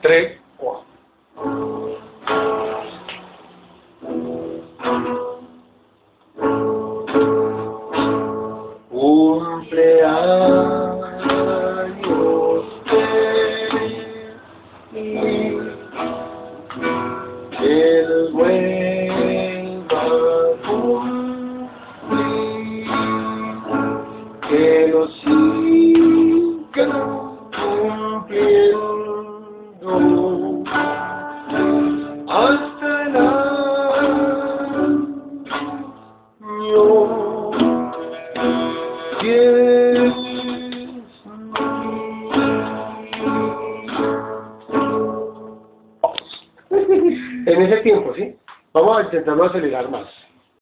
3, 4. Cumpleaños feliz, que los vuelva a cumplir, que los siga cumpliendo hasta el año 10.000. En ese tiempo, ¿sí? Vamos a intentarlo acelerar más.